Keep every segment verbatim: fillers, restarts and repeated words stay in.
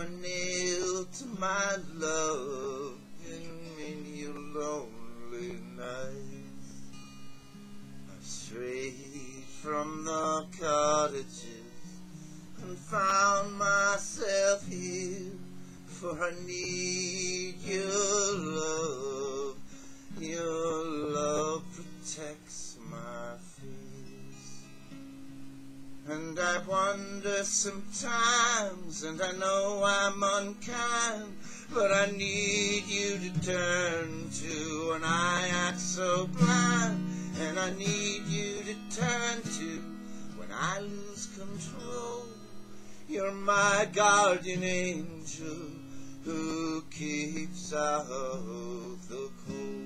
were nailed to my love in many a lonely night. I've strayed from the cottages and found myself here, for I need your love. Your love protects my fears. And I wonder sometimes, and I know I'm unkind, but I need you to turn to when I act so blind. And I need you to turn to when I lose control. You're my guardian angel who keeps out the cold.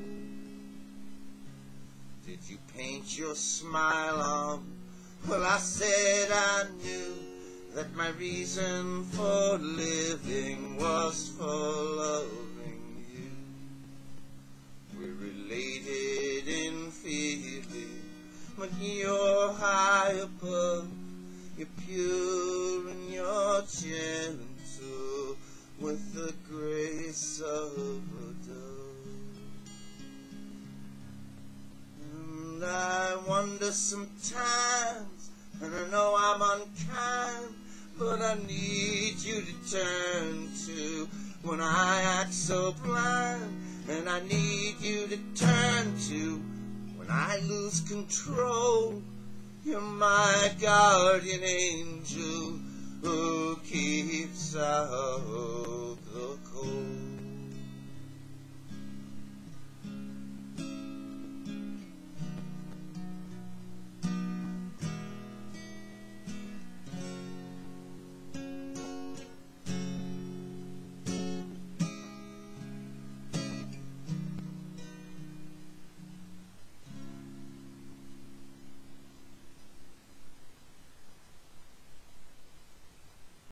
Did you paint your smile on? Well, I said I knew that my reason for living was for loving you. We're related in feeling, but you're high above. You're pure and you're gentle with the grace of a dove. And I wonder sometimes, and I know I'm unkind, but I need you to turn to when I act so blind. And I need you to turn to when I lose control. You're my guardian angel who keeps out the cold.